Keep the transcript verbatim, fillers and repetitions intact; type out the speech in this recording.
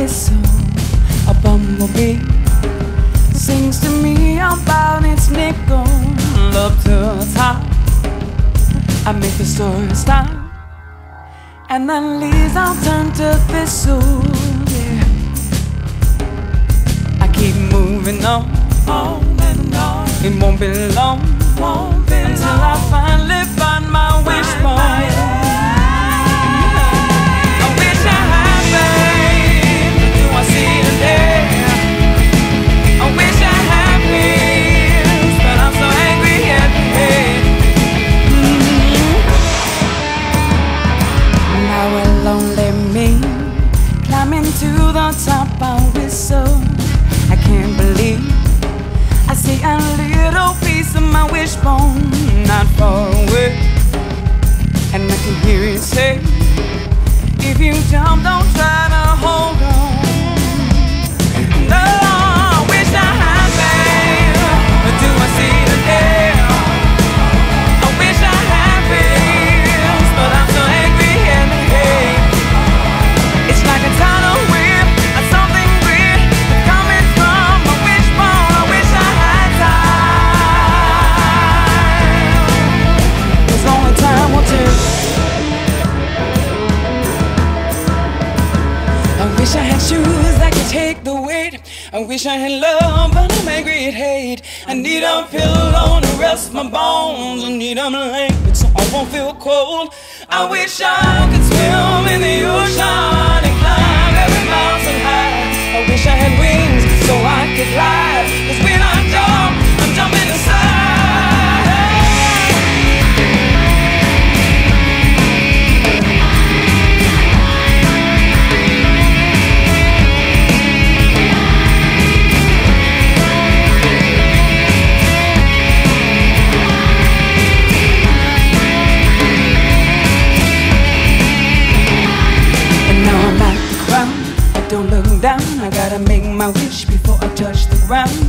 whistle. A bumblebee sings to me about its nickel. Up to the top, I make the story stop, and the leaves all turn to thistles. Yeah. I keep moving on, on and on. It won't be long, won't be until long. I finally find my wishbone. I wish I had faith, but do I see today? I wish I had wings, but I'm so angry at the head. Mm-hmm. Now a lonely me, climbing to the top, I whistle. I can't believe I see a little piece of my wishbone not far away, and I can hear it say, if you jump, don't try to hold on. No, I wish I had faith, but do I see the day? I wish I had wings, but I'm so angry in the head. It's like a tunnel whip, or something weird coming from my wishbone. I wish I had time, 'cause only time will tell. I wish I had shoes that could take the weight. I wish I had love, but I'm angry at hate. I need a pillow to rest my bones. I need a blanket so I won't feel cold. I wish I could swim in the ocean and climb every mountain high. I wish I had wings so I could fly, 'cause when I jump, I'm jumping inside. Don't look down, I gotta make my wish before I touch the ground.